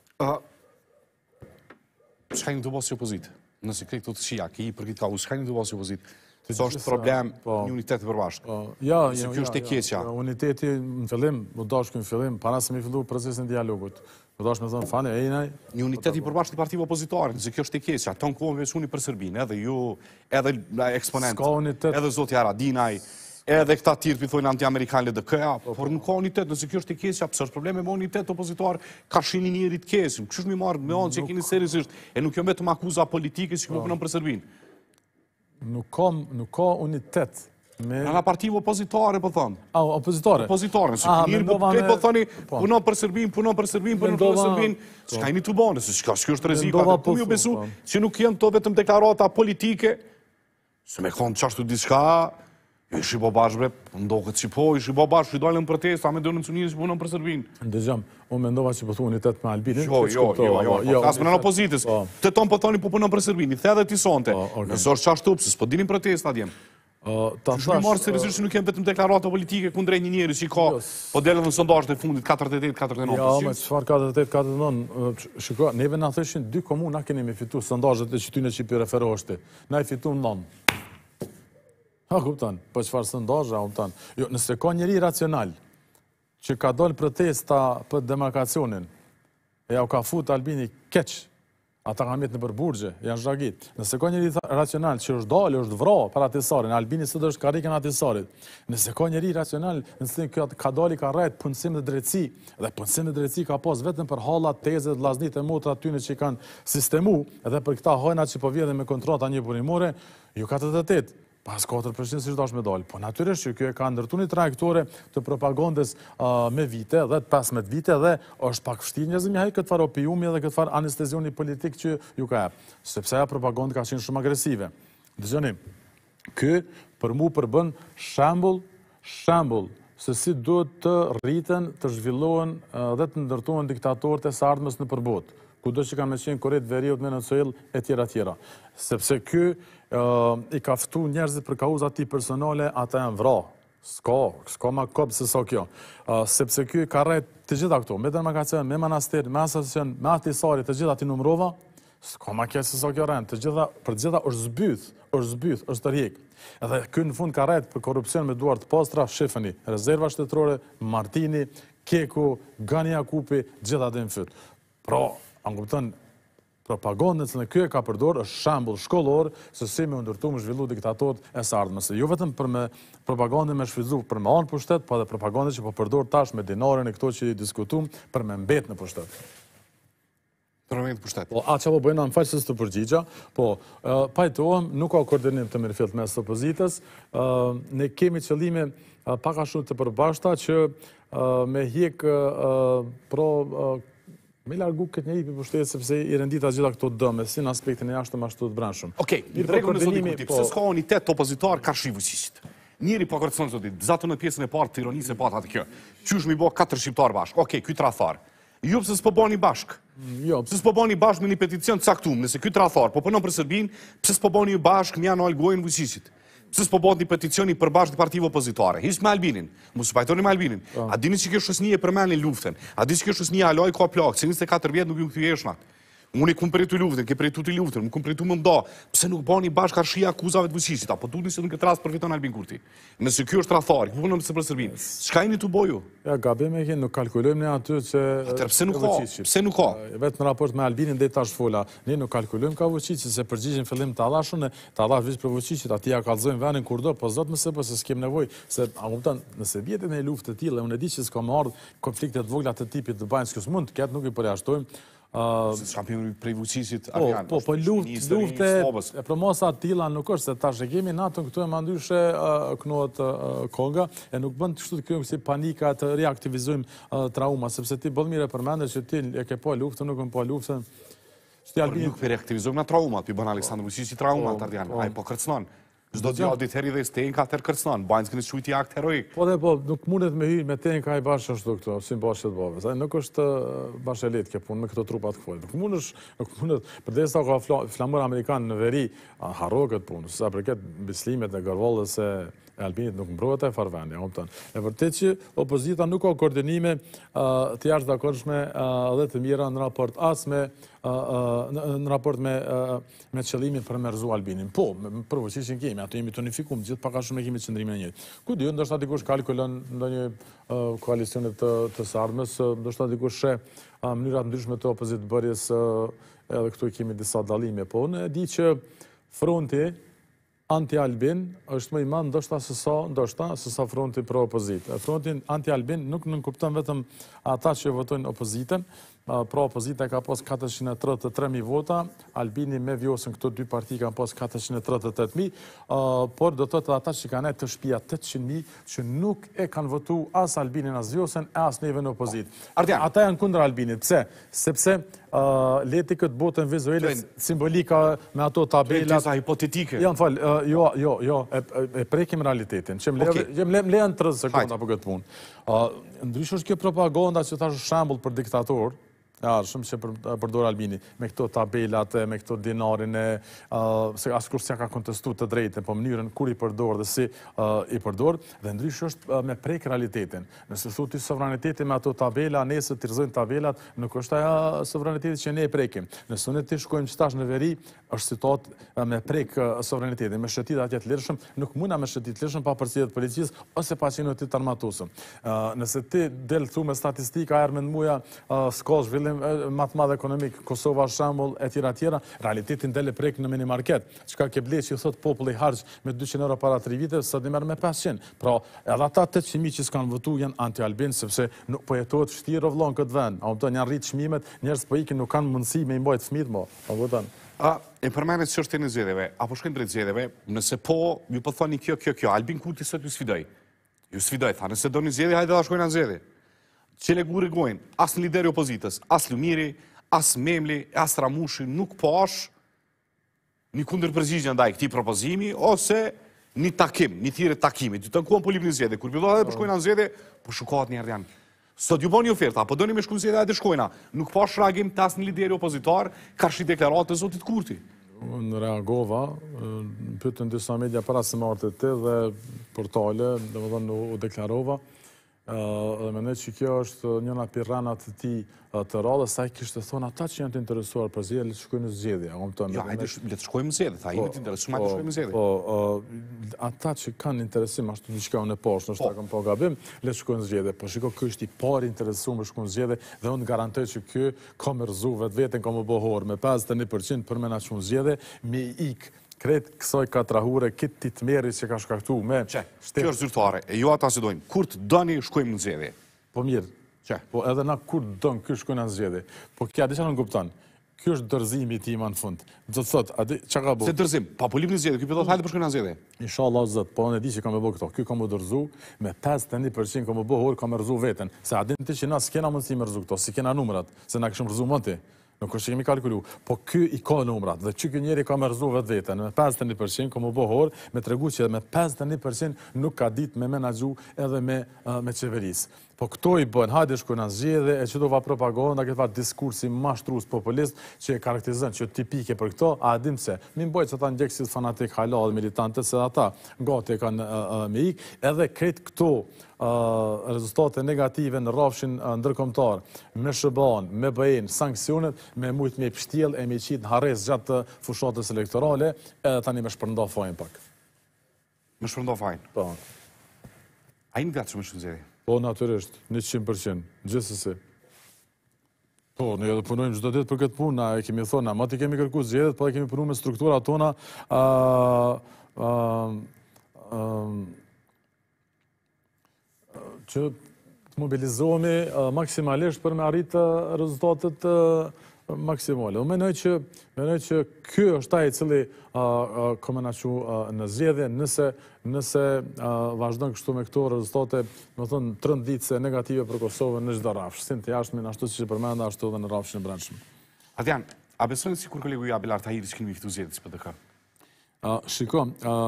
Çka një të bëjë opozitë? Nëse këtë të shija, që i për këtë kauzë, çka një të bëjë opozitë? Sa është problem një unitet të përbashkë? Ja, kjo është e keqja. Uniteti në fillim, u dashkë në fillim, para se mi fillu procesin e dialogut. U dashkë me thënë, fane, ejnaj... Një unitet i përbashkë të partive opozitare, nëse kjo është e keqja. Tonë këvonë veç uni për Serbinë, edhe ju, edhe eksponent, edhe zoti Haradinaj, edhe këta tjerë pëthojnë anti-amerikanë LDK-ja, por nuk ka unitet, nëse kjo është e keqja, pëse është probleme me unitet opozitar, ka shini njëri të kesim, kështu mi marrë me onë që keni seriosisht, e nuk jo vetëm akuza politike që punon për Serbinë. Nuk ka unitet. Nga partive opozitare, po thonë. Opozitare? Opozitare, nëse njëri po thoni, punon për Serbinë, punon për Serbinë, s'ka i një të bane, se s'ka është rezika, ku ju besu që nuk jenë të vetëm deklarata politike, se me thonë qashtu diçka, ishi bo bashkë, ndohet që po, ishi bo bashkë, që dojnë në protesta, me dojnë në cunirë që punon për Serbinë. Ndëgjam, unë mendova që po thu unitet me Albinin. Jo, kasë me në opozitës, të tonë po thoni po punon për Serbinë, i the dhe ti sonte, nësë është qashtu, pëse s'po dinin protesta djemë. Shumë marë seriozisht nuk kemë vetëm deklarata politike kundrejt një njerëz që ka, po delën në sondazhet e fundit 48-49%. Ja, me çfarë 48-49? Shiko, neve na thëshin 2 komuna keni me fitu sondazhet e qytyne që i referohesh ti. Na i fitu 9. Ha, kupton, po çfarë sondazhe, kupton. Jo, nëse ka njëri racional që ka dalë protesta për demarkacionin, e ja u ka fut Albini keq. Ata kanë mjetë në përburgje, janë zhagit. Nëse ka njëri racional që është dalë, është vra për atisarin, Albini së dhe është karikën atisarit. Nëse ka njëri racional, nëse ka dali ka rajt punësim dhe drejtësi, dhe punësim dhe drejtësi ka pas vetëm për hallat, tezet, laznit e motra tyne që i kanë sistemu, edhe për këta hojnat që po vjedhe me kontrata një punimore, ju ka të pas 4% si shdash me dalë. Po natyrisht që kjo e ka ndërtu një trajektore të propagandës me vite, dhe 15 vite, dhe është pak vështirë njëzëm një hajë këtë farë opiumi dhe këtë farë anestezioni politik që ju ka e. Sepse aja propagandë ka qenë shumë agresive. Dëgjoni, kjo për mu përbën shambull se si duhet të rriten, të zhvillohen dhe të ndërtohen diktatorët e sardmës në përbot. Kudo që kanë me qenë Koret, Veriut, Venezuel, e tjera. Sepse kjo i ka ftu njerëzit për kauzat ti personale, ata janë vra. S'ka ma kopë se sa kjo. Sepse kjo i ka rrejt të gjitha këto, me demarkacion, me manastir, me asociacion, me atisarit, të gjitha ti numrova, s'ka ma kjo se sa kjo rrejt. Për gjitha është zbyth, është të rjek. Edhe kjo në fund ka rrejt për korupcion me duart postra, shifëni, rezerva shtetërore, Martini, Keku, Gani Jakupi, gjitha dhe në fyt. Pra, angupton, propagandën që në kjo e ka përdor është shambull shkollor se si me ndërtu më zhvillu diktatorët e sardmës. Jo vetëm për me propagandën me shfrytzu për me anë pushtet, po edhe propagandën që po përdor tash me dinarën e këto që i diskutum për me mbet në pushtet. Për me mbet në pushtet. Po, atë që po bëjna në faqës të përgjigja, po, pajtohem, nuk ka koordinim të mirëfillt mes opozitës, ne kemi qëllime pak a shumë të përbashkëta që me hjek me largu këtë njëri për pushtetë sepse i rendita gjitha këto dëme, si në aspektin e jashtëm ashtu të brendshëm. Okej, në rregull me zotin Kuti, pse s'ka unitet opozitar karshi Vučićit? Njëri po kërcënon zotit, zato në pjesën e parë të ironisë e patë atë kjo. Qysh mi bo 4 shqiptar bashk. Okej, ky tradhtar. Ju pse s'po bani bashk? Jo, pse s'po bani bashk me një peticion të caktuar, nëse ky tradhtar po punon për Serbinë, pse s'po bani ju bashk me anë algojën Vučićit? Pse s'po bëhet një peticioni përbashkë të partive opozitare? Hiç me Albinin, mos u pajtoni me Albinin. A dini që kjo shoqëni e përmendni luftën? A dini që kjo shoqëni aloj ka plak, 24 vjet nuk ju kthyeshna. Unë kom pritur luftën, ke pritur ti luftën, më kom pritur më nda. Pse nuk bani bashkë karshia akuzave të Vučićit? Apo duni se në këtë rast përfiton Albin Kurti? Nëse ky është tradhtar, ku punon për Serbinë? Çka jeni tu boju? Ja, gabim e keni, nuk kalkulojmë ne aty që pse nuk ka? Pse nuk ka? Vetë në raport me Albinin deri tash fola, ne nuk kalkulojmë ka Vučićit se përgjigjen fillim të Allashun, të Allash veç për Vučićit, aty ja kallzojmë vendin kurdo, po zot mëse po se s'kem nevojë, se a kupton, nëse vjetë në luftë të tilla, unë e di që s'ka më ardh konflikte të vogla të tipit të Banjskës mund të ketë, nuk i përjashtojmë. Kampioni prej Vučićit po lufte e promosa tilla nuk është se tash e kemi natën këtu e mandyshe knohet konga e nuk bën kështu të krijojmë si panika të reaktivizojmë trauma sepse ti boll mirë përmendë që ti e ke po luftën nuk po luftën nuk për reaktivizojmë na traumat i bën Aleksandr Vučići traumat ardian ai po kërcënon çdo gjë audit herë dhe stenka atë kërcënon Banjskën shujti akt heroik po nuk mundet me hyj me tenka ai bashkë ashtu këto si bashkë të bove sa nuk është bashkë lehtë kjo punë me këto trupa të këfol nuk mundet përdesa ka flamur amerikan në veri harro këtë punë sa përket beslimet e garvollës se e Albinit nuk mbrohet e farvendi, e vërtet që opozita nuk ka koordinime të jashtëzakonshme dhe të mira në raport as me në raport me qëllimin për me rëzu Albinin. Po, për Vučićin kemi, ato jemi të unifikum, gjithë paka shumë e kemi qëndrimin e njëjtë. Ku di, ndoshta dikush kalkulon ndonjë koalicionit të sardmës, ndoshta dikush she mënyrat ndryshme të opozit bërjes edhe këtu kemi disa dallime. Po, unë e di që fronti anti-Albin është më i madh ndoshta se sa fronti pro opozit. Frontin anti-Albin nuk nënkupton vetëm ata që votojnë opozitën, pro opozita ka pas 433.000 vota, Albini me Vjosën këto dy parti kanë pas 438.000, por do të thotë ata që kanë të shtëpia 800.000 që nuk e kanë votu as Albinin as Vjosën as neve në opozit. Ata janë kundër Albinit. Pse? Sepse leti këtë botën vizuelis simbolika me ato tabelat hipotetike. Janë fal, jo, e prekim realitetin. Që më lejan 30 sekonda për këtë punë. Ndryshë është kjo propaganda që thash shembull për diktator, Shumë që përdor Albini, me këto tabelat, me këto dinarin, se askur s'ja ka kontestu të drejtën, po mënyrën kur i përdor dhe si i përdor, dhe ndryshë është me prek realitetin. Nëse thu ty sovraniteti me ato tabela, nesë të rëzojnë tabelat, nuk është aja sovraniteti që ne e prekim. Nëse unë ti shkojmë qëtash në veri, është citat me prek sovranitetin, me shëtit atje të lirshëm, nuk muna me shëtit të lirshëm pa përcijet policisë, ose pa qenë ti të armatusëm. Nëse ti del thu me statistika, erë me në muja, s'ka zhvillim matë madhe ekonomik, Kosova shembull e tjera, realitetin dele prek në minimarket. Çka ke ble që thot populli harx me 200 euro para 3 vite, sot i merr me 500. Pra, edhe ata 800.000 që s'kan votu janë anti-Albin, sepse nuk po jetohet vështirë o vllon këtë vend. A kupton, janë rrit çmimet, njerëz po ikin, nuk kanë mundësi me i mbajt fëmijët mo. A kupton? E përmenet çështjen e zgjedhjeve, apo shkojnë drejt zgjedhjeve, nëse po, ju po thoni kjo, Albin Kurti sot ju sfidoj. Ju sfidoj, tha, nëse doni zgjedhje, hajde ta shkojnë në zgjedhje. Që le gurigojnë, as në lideri opozitës, as Lumiri, as Memli, as Ramushi, nuk po është një kundër përgjigje ndaj këtij propozimi, ose një takim, një thirrje takimi. Ju tankuan po lipni në zgjedhje, kur fillohet po shkojnë në zgjedhje, po shukohet një herë janë. Sot ju bëni oferta, apo doni me shku në zgjedhje, hajde shkojna. Nuk po është reagim të as në lideri opozitar, ka shi deklaratë të zotit Kurti. Unë reagova, pyetën disa media para se marrë të dhe portale, domethënë u deklarova. Dhe mendoj që kjo është njëna pirranat të tij të rradhës, sa i kishte thonë ata që janë të interesuar për zgjedhje, le të shkojnë në zgjedhje. Ja, hajde le të shkojmë në zgjedhje, tha, jemi të interesuar, hajde shkojmë në zgjedhje. Po, ata që kanë interesim ashtu diçka unë poshtë, nështë ta kam po gabim, le të shkojnë në zgjedhje. Po shiko, ky është i pari interesuar me shkojnë në zgjedhje dhe unë garantoj që ky ka më rrezu vetveten ka më bohor me 51% për me na shkojnë në zgjedhje, me ik kretë kësaj katrahure, këtë ti të meri që ka shkaktu me... Kjo është zyrtare, e ju ata si dojnë, kur të dëni shkojmë në zgjedhje? Po mirë, po edhe na kur të dënë kjo shkojnë në zgjedhje. Po kja di që në nënguptan, kjo është dërzimi ti ima në fund. Do të thot, që ka bu? Se dërzim, pa po lip në zgjedhje, kjo përdojnë hajde për shkojnë në zgjedhje? Inshallah zët, po në di që kam e bo këto, kjo kam u dërzu, me 51% kam u bo hor, kam e rëzu veten. Se adin ti që na s'kena mundësi me rëzu këto, si kena numrat, se na këshëm rëzu mund ti. Nuk është që kemi kalkulu, po ky i ka numrat, dhe që ky njeri ka me rëzu vetë vetën, me 51%, ka më bohor, me tregu që me 51% nuk ka dit me menagju edhe me qeverisë. Po këto i bën, hajde shkojnë në zgjedhje, e që do va propaganda, këtë va diskursi mashtrus populist, që e karakterizën, që tipike për këto, a dim se, mi mboj që ta ndjekësit fanatik halal, militante, se ata gati e kanë me ik, edhe këtë këto rezultate negative në rrafshin ndërkombëtar, me SHBA-n, me BE-n, sankcionet, me mujt me pështjel e me qitë në harres gjatë fushatës elektorale, edhe tani me shpërnda fajn pak. Me shpërnda fajn? Po. A i në gatë që me shpërnda? Po, naturisht, 100%, gjithsesi. Po, ne edhe punojmë çdo ditë për këtë punë, e kemi thonë, ma ti kemi kërku zgjedhjet, po e kemi punu me strukturat tona, që të mobilizohemi maksimalisht për me arritë rezultatet maksimale. Unë menoj që ky është ai i cili ka menaçu në zgjedhje, nëse vazhdon kështu me këto rezultate, do të thonë trënditëse negative për Kosovën në çdo rrafsh, si të jashtëm, ashtu siç e përmenda, ashtu edhe në rrafshin e brendshëm. Adrian, a besoni sikur kolegu Abel Artahiri që kemi fituar zgjedhjet PDK? Shiko,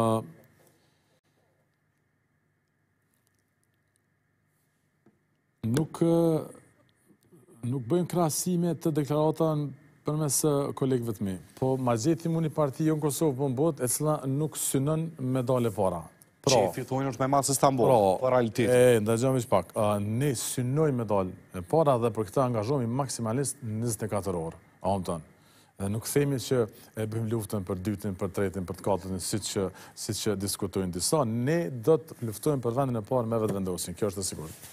nuk bëjmë krahasime të deklarata përmes kolegëve të mi. Po ma gjetim unë një parti jo në Kosovë për në botë, e cila nuk synon me dale para. Që i fitojnë është me masë Istanbul, për realitet. Ndajgjëm ish pak. Ne synoj me dale para dhe për këta angazhomi maksimalisht 24 orë. A unë tënë. Dhe nuk themi që e bëjmë luftën për dytin, për tretin, për të katërin, si që diskutojnë disa. Ne do të luftojmë për vendin e parë me vetë vendosin. Kjo është e sigurt.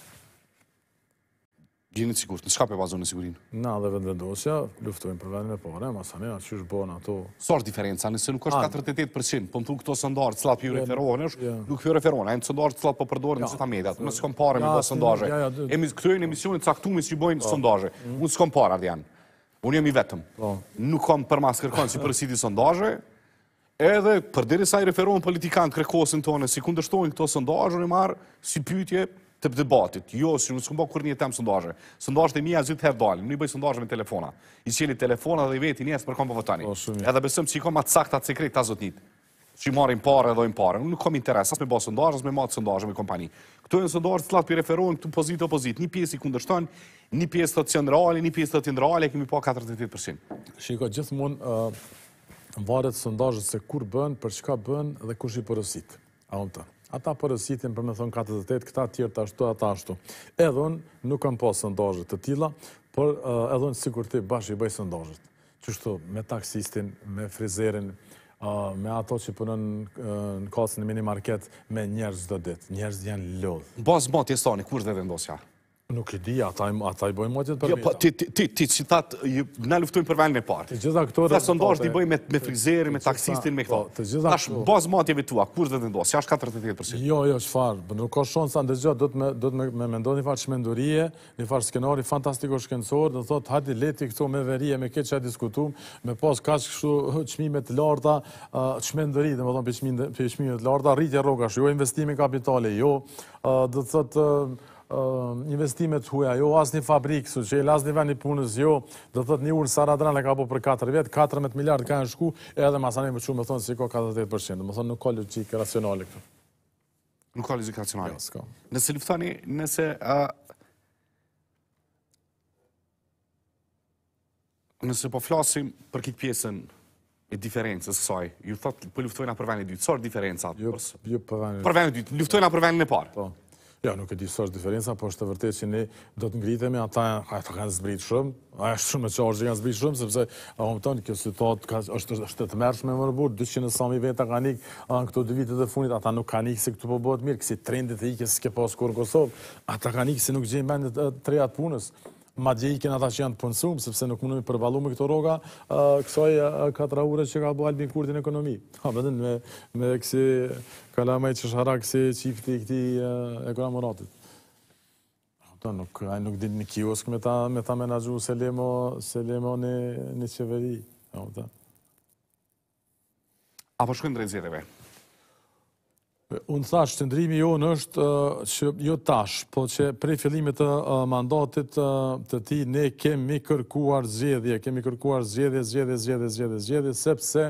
Gjeni të sigurt, në shka për bazon në sigurin? Na dhe vendosja, luftojmë për vendin e pare, masane, që është bënë ato... Sa është diferenca, nëse nuk është 48%, po më thu këto sondarë të cilat për ju referohen, nuk për ju referohen, e në sondarë të cilat për përdojnë në zita mediat, unë s'kom pare me do sondaje. Këto e në emisionit caktumis që i bojnë sondaje, unë s'kom pare, Ardian. Unë jam i vetëm. Nuk kam për mas kërkon si përësiti sondaje, edhe për deri sa i referohen politikanë krekosin tonë, si kundërshtojnë këto sondaje, unë marë si pyetje të debatit. Jo, si nuk s'kom bërë kur një temë sondaje. Sondajet e mija zhjith herë dalë, nuk i bëj sondaje me telefona. I qeli telefona dhe i veti njës për kom për votani. Edhe besëm që i kom atë sakta sekret të azotnit. që i marrin parë, dhojnë parë. Nuk kam interes, as me bërë sondazh, as me marrë sondazhe me kompani. Këtu janë sondazhe të cilat pi referohen këtu pozitë opozit. Një pjesë i kundërshton, një pjesë thotë që janë reale, një pjesë thotë që janë reale, kemi pa 48%. Shiko, gjithmonë varet sondazhet se kur bën, për çka bën dhe kush i porosit. Ata porositin për me thonë 48, këta tjerë të ashtu, ata ashtu. Edhe unë nuk kam pas sondazhe të tilla, por edhe unë sikur ti bashkë i bëj sondazhet. Qështu, me taksistin, me frizerin, me ato që punën në kasën e minimarket, me njerëz çdo ditë. Njerëz janë lodh. Bazë matjes tani, kur dhe vendosja? Nuk i di, ata i bëjnë matjet për po, ti që thatë, na luftojmë për vendin e parë. Dhe sondazh t'i bëjmë me frizerin, me taksistin, me këto. Tash, bazë matjeve tua, kur dhe vendosja? Është 48%. Jo, çfarë, nuk ka shansa ndëgjë, do të me mendoj një farë çmendurie, një farë skenari fantastiko shkencor, do thotë hajde leti këto me verije, me këtë që diskutum, me pas kaq kështu çmime të larta, çmenduri, domethënë për çmime të larta, rritje rrogash, jo investime kapitale, jo, do thotë investimet huaja, jo asnjë fabrikë, suçel, asnjë vend i punës, jo, do thotë një urë Saradran e ka po për 4 vjet, 14 miliardë kanë shku, edhe masane më shumë më thonë se ka 48%, më thonë nuk ka logjik racionale këtu. Nuk ka logjik racionale. Jo, s'ka. Nëse luftoni, nëse po flasim për këtë pjesën e diferencës kësaj, ju thotë po luftojna për vendin e dytë, çfarë diferenca? Jo për vendin e dytë. Për vendin e dytë, luftojna për vendin e parë. Po. Ja, nuk e di sa është diferenca, po është të vërtetë që ne do të ngritemi, ata kanë zbrit shumë, është shumë e qartë që kanë zbrit shumë, sepse tonë kjo situatë është të mërshme më rëbur, 200 sami veta kanë ikë, këto 2 vitet e fundit, ata nuk kanë ikë se këtu po bëhet mirë, kësi trendit e ikë s'ke pas kur në Kosovë, ata kanë ikë se nuk gjejnë mendet të reja të punës. Ma dje ikin ata që janë të punësum, sepse nuk mundemi përballu me këto roga kësaj 4 ure që ka bo Albin Kurti në ekonomi. Me kësi kalamaj që shara kësi qifti i këti ekonomoratit. Nuk din një kiosk me ta menagju se lemo një qeveri. Apo shkojnë drejt zgjedhjeve? Unë thash, qëndrimi jonë është që jo tash, po që prej fillimit të mandatit të ti ne kemi kërkuar zgjedhje, sepse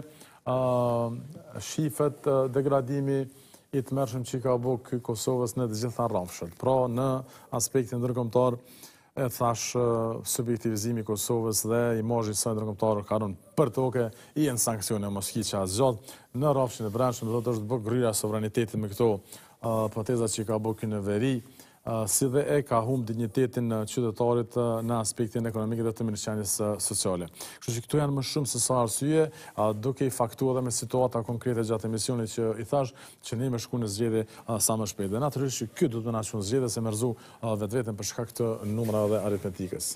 shifet degradimi i të mërshëm që ka bo këj Kosovës në të gjitha rrafshet. Pra në aspektin ndërkombëtar, e thash subjektivizimi Kosovës dhe imazhi i saj ndërkombëtar karon për toke i në sanksione Moskiqa zgjat në rrafshin e brendshëm do të është bë gryja sovranitetit me këto proteza që ka bërë në veri, si dhe e ka humb dignitetin qytetarit në aspektin ekonomik dhe të mirëqenies sociale. Kështu që këtu janë më shumë se sa arsye, duke i faktuar dhe me situata konkrete gjatë emisionit që i thash, që ne me shku në zgjedhje sa më shpejt. Dhe natyrisht që ky do të na çon zgjedhje se merzu vetveten për shkak të numrave dhe aritmetikës.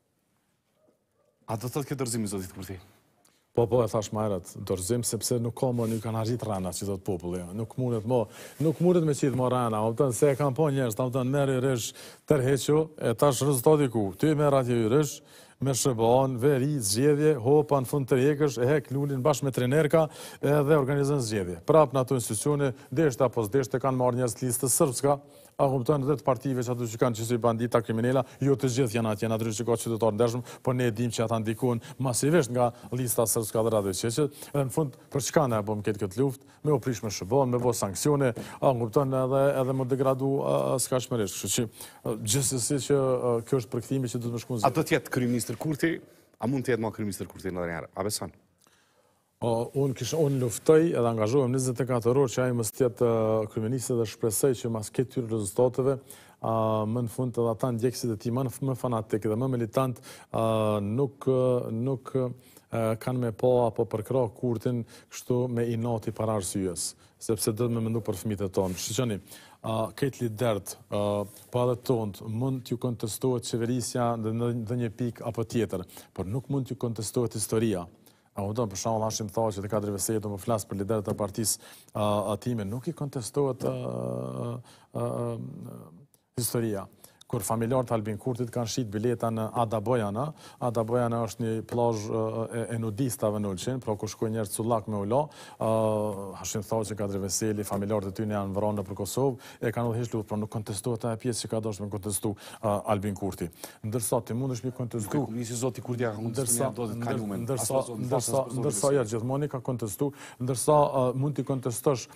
A do të thotë këtë dorëzim zotit Kurti? Po, e thash më herët, dorëzim, sepse nuk ka më, nuk kanë arrit rana, që do të populli. Nuk mundet me qitë më rana, se e kam po njerës, merë i rësh tërheqo, e tash rezultati ku, ty merë atje i rësh, me shëban, veri, zgjedhje, hopa në fund të rjekësh, e hek lullin bashkë me trenerka dhe organizën zgjedhje. Prap në ato institucione, deshte apo s'deshte kanë marrë njerës të listës sërbska, a kuptojnë dhe të partive që ato që kanë qësi bandita kriminella, jo të gjithë janë atje, natërisht që ka qytetarë ndershëm, por ne e dim që ata ndikojnë masivisht nga lista sërbska dhe radhë qeqet, dhe në fund për çka ne bëm këtë luftë, me u prish me shëban, me bo sanksione, a kuptojnë edhe më degradu skaqëmërisht. Kështu që gjithsesi që kjo është përkthimi që do të më shkon. A do të jetë kryeministër Kurti, a mund të jetë më kryeministër Kurti ndonjëherë? A beson? Unë luftoj edhe angazhohem 24 orë që ai mos tjetë kryeminist dhe shpresoj që mas këtyre rezultateve më në fund edhe ata ndjekësit e tij më fanatik dhe më militant nuk kanë me pa apo përkra Kurtin kështu me inati para arsyes, sepse do të më mendu për fëmijët e tonë. Shiqoni, këtë lidert, pa edhe tonë, mund t'ju kontestohet qeverisja në një pikë apo tjetër, por nuk mund t'ju kontestohet historia. Për shembull, Hashim tha që të kadrëve se do më flas për liderët e partisë time, nuk i kontestohet historia. kur familjarët Albin Kurtit kanë shit bileta në Ada Bojana. Ada Bojana është një plazh e nudistave në Ulqin, pra ku shkojnë njerëz cullak me ula. Hashim Thaçi, Kadri Veseli, familjarët e tyre janë vrarë nëpër Kosovë, e kanë udhëhequr luftë, pra nuk kontestohet ajo pjesë që ka dashur me kontestu Albin Kurti. Ndërsa ti mundesh me kontestu. Nisi zoti Kurti ka kontestuar kalumen. Ndërsa ja gjithmonë ka kontestu, ndërsa mund t'i kontestosh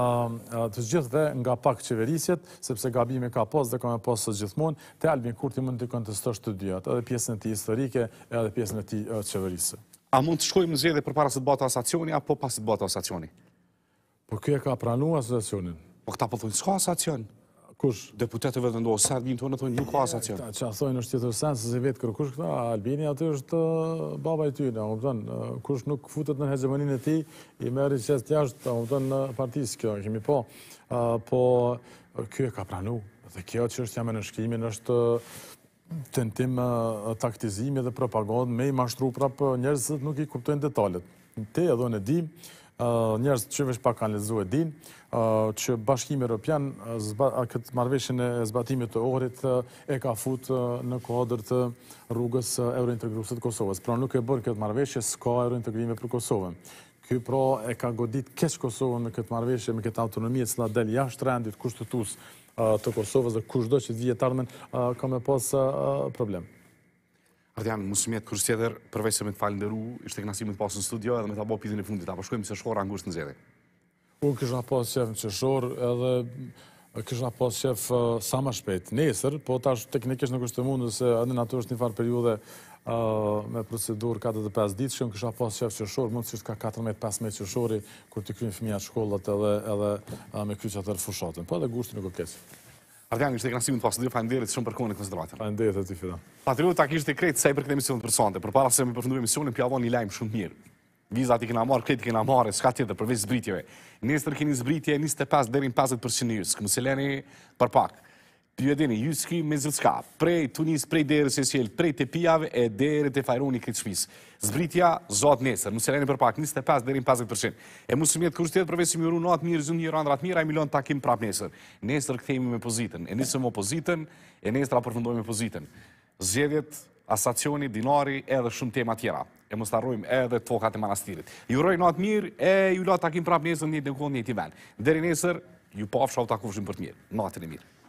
të gjithëve nga pak qeverisjet, sepse gabime ka pas dhe ka me pas së gjithmonë, te Albin Kurti mund t'i kontestosh të dyat, edhe pjesën e tij historike, edhe pjesën e tij qeverisë. A mund të shkojmë në zgjedhje përpara se të bëhet asacioni apo pas të bëhet asacioni? Po ky e ka pranuar asacionin. Po këta po thonë s'ka asacion. Kush? Deputetëve vendosin Serbin tonë thonë nuk ka asacion. Çfarë thonë është tjetër sens se vetë kërkush këta, Albini aty është baba i tyre, kupton? Kush nuk futet në hegemoninë e tij, i merr qest jashtë, kupton, në partisë kjo, kemi po. Po ky e ka pranuar. Dhe kjo çështja me nënshkrimin është tentim taktizimi dhe propagandë me i mashtru prapë njerëzit nuk i kuptojnë detalet. Te edhe unë e di, njerëz që veç pak kanë lexuar e din, që Bashkimi Evropian këtë marrëveshjen e zbatimit të Ohrit e ka fut në kuadër të rrugës eurointegruese të Kosovës. Pra nuk e bën këtë marrëveshje, s'ka eurointegrime për Kosovën. Ky pra e ka godit keq Kosovën me këtë marrëveshje, me këtë autonomi e cila del jashtë rendit kushtetues të Kosovës dhe kushdo që të vijë të ardhmen ka me pas problem. Ardian, Musumjet, kërës tjetër, përveç se me të falenderu, ishte kënaqësi me të pasur në studio edhe me ta bë pyetjen e fundit, apo shkojmë se shkora ngushtë në zgjedhje. Unë kisha pas qef në qeshor edhe kisha pas qef sa më shpejt. Nesër, po tash teknikisht nuk është e mundur se edhe natë është një farë periudhe me procedurë 45 ditë, që kisha pas qef qeshor, mund që ka 14-15 qeshori, kur t'i kryjnë fëmijat shkollat edhe me kryq atër fushatën. Po edhe gushti nuk o keq. Ardian, ishte kënaqësi me të pasur, faleminderit shumë për kohën e konsideratën. Faleminderit aty Fidan. Patriota kishte krejt sa i përket emisionit për sonte. Përpara se me përfundoj emisionin, pjavon një lajm shumë mirë. Vizat i kena marrë, krejt i kena marrë, s'ka tjetër përveç zbritjeve. Nesër keni zbritje 25 deri në 50% në Jysk, mos e leni për pak. Ju e dini, Jyski me zëllska, prej Tunis, prej derës e sjell, prej te pijave e deri te fajroni këtë shtëpis. Zbritja zot nesër, mos e leni për pak, 25 deri në 50%. E Musumjet kërës tjetër përveç se më uru natë mirë, zonë një randrat mirë, ai milion takim prap nesër. Nesër kthehemi me pozitën. E nisëm opozitën, e nesër përfundojmë me pozitën. Zgjedhjet, asacioni, dinari, edhe shumë tema tjera. E mos harrojmë edhe tokat e manastirit. Ju uroj natë mirë e ju la takim prap nesër në një kohë në një vend. Deri nesër, ju pafsha u takofshim për të mirë. Natën e mirë.